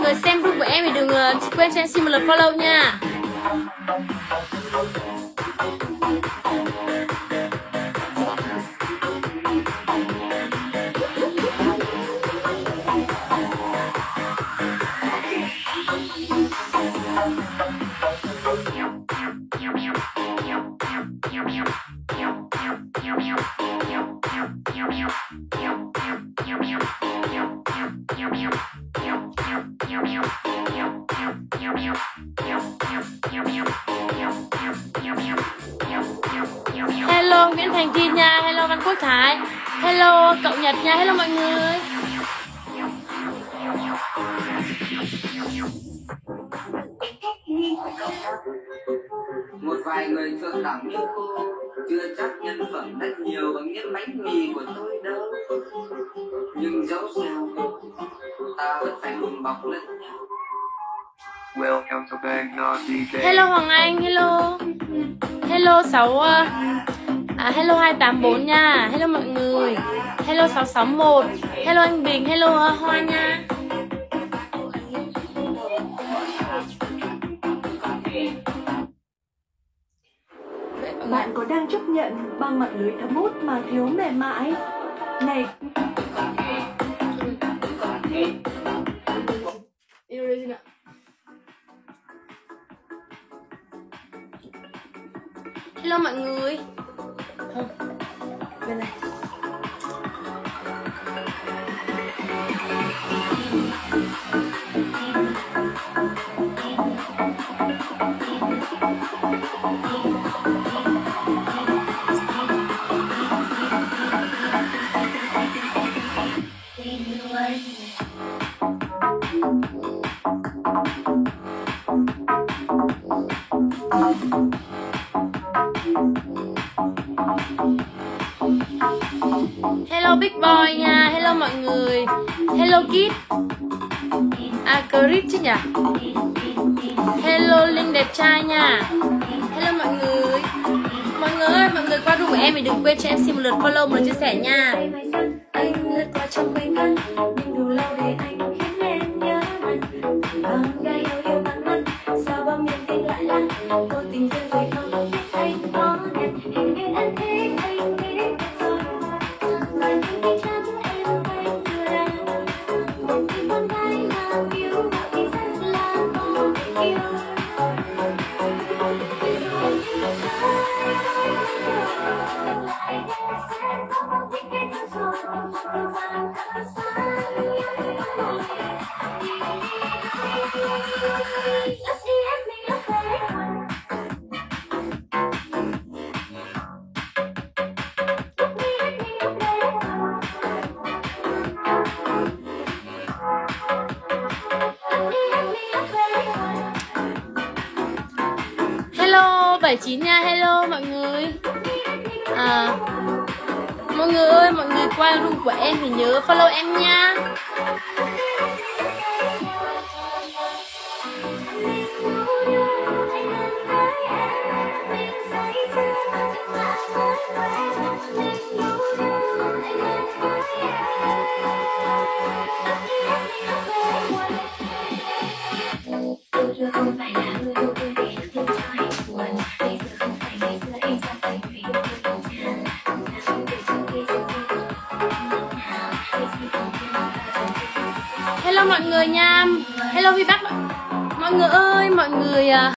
người xem group của em thì đừng quên cho em xin một lượt follow nha. Hello Nguyễn Thành Thi nha, hello Văn Quốc Thái, hello cậu Nhật nha, hello mọi người. Một vài người thượng đẳng như cô chưa chắc nhân phẩm đắt nhiều bằng những bánh mì của tôi đâu, nhưng dẫu sao ta vẫn phải đùm bọc lẫn nhau. Welcome to Bangkok DJ. Hello Hoàng Anh, hello. Hello 6 hello 284 nha. Hello mọi người. Hello 661. Hello anh Bình, hello Hoa nha. Bạn có đang chấp nhận băng mạng lưới thấm hút mà thiếu mềm mại? Này. Hello mọi người. Không. Bên này. Hello Big Boy nha, hello mọi người. Hello Kid. Chris chứ nhỉ? Hello Linh đẹp trai nha. Hello mọi người. Mọi người ơi, mọi người qua group của em thì đừng quên cho em xin một lượt follow, một lượt chia sẻ nha. Anh lướt qua trong quanh thân, nhưng đủ lâu để anh khiến em nhớ mình. Gái yêu mặn mặn, sao bao miền tình lại lắm. Vô tình rơi rồi không biết anh có nhận. Hình như anh thích anh biết rồi. Mà anh đi chắn em quên đưa ra. Một khi con gái mà yêu họ thì rất là vô tình yêu. Hello 79 nha, hello mọi người. Mọi người ơi, mọi người qua group của em thì nhớ follow em nha. Hello mọi người nha. Hello Vi Bắc. Mọi người ơi, mọi người